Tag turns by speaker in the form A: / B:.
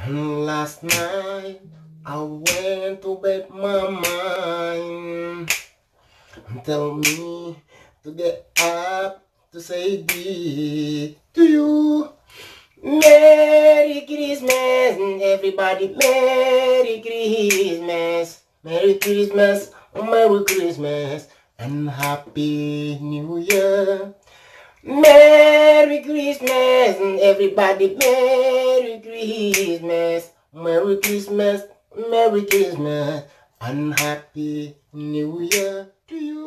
A: Last night I went to bed my mind. Tell me to get up to say this to you. Merry Christmas, everybody. Merry Christmas. Merry Christmas, Merry Christmas, and Happy New Year. Merry Christmas, everybody. Merry Christmas. Merry Christmas, Merry Christmas, and Happy New Year to you.